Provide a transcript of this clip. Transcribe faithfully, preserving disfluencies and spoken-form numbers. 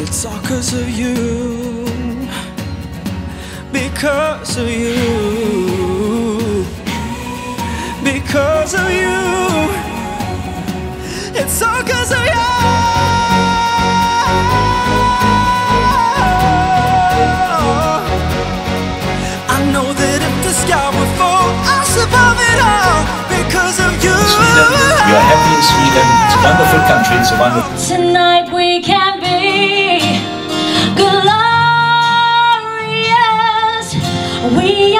It's all 'cause of you, because of you, because of you. It's all 'cause of you. I know that if the sky would fall, I'll survive it all because of you. Sweden, we are happy in Sweden. It's a wonderful country. It's a wonderful. Tonight we can be glorious. We